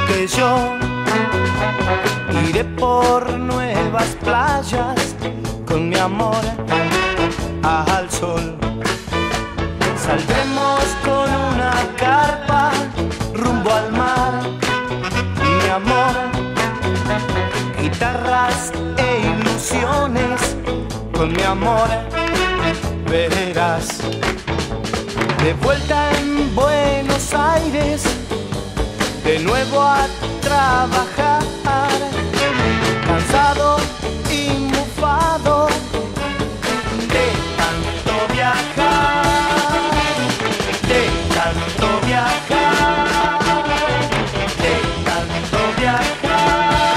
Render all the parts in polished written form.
que yo iré por nuevas playas con mi amor al sol. Saldremos con una carpa rumbo al mar, mi amor. Guitarras e ilusiones con mi amor, verás. De vuelta en Buenos Aires, de nuevo a trabajar, cansado y mufado de tanto viajar, de tanto viajar, de tanto viajar.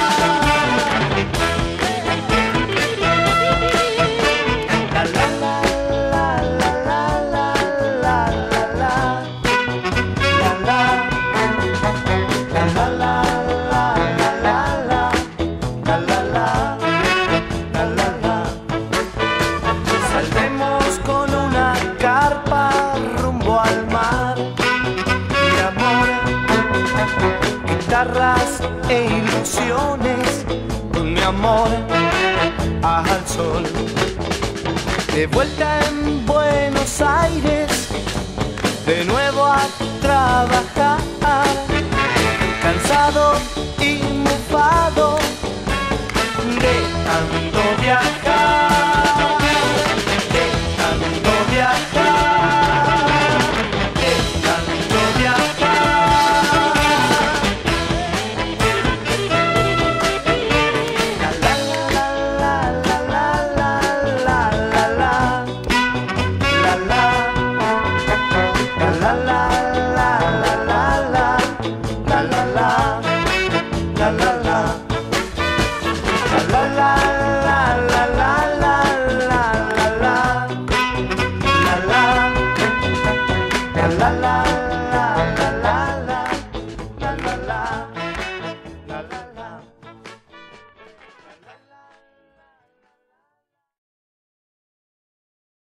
La la la la la la la la la la la. La la la la la la la la la la. Saldremos con una carpa rumbo al mar, mi amor. Guitarras e ilusiones con mi amor al sol. De vuelta en Buenos Aires, de nuevo a trabajar, cansado